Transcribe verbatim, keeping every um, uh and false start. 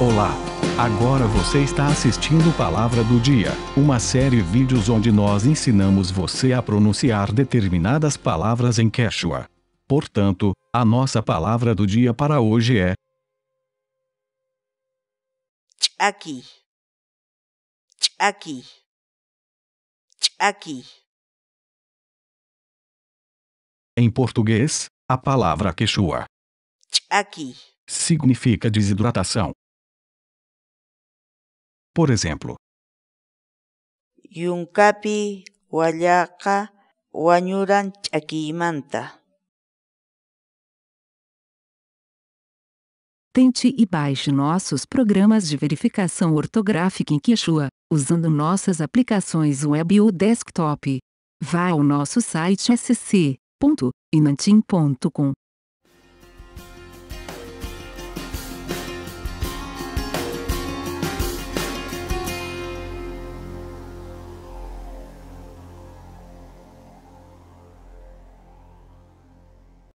Olá! Agora você está assistindo Palavra do Dia, uma série de vídeos onde nós ensinamos você a pronunciar determinadas palavras em Quechua. Portanto, a nossa palavra do dia para hoje é Aqui. Aqui. Aqui. Em português, a palavra Quechua Aqui. significa desidratação. Por exemplo, Yunkapi wallaqa wañuran ch'akimanta. Tente e baixe nossos programas de verificação ortográfica em Quechua, usando nossas aplicações web ou desktop. Vá ao nosso site s c ponto inantim ponto com.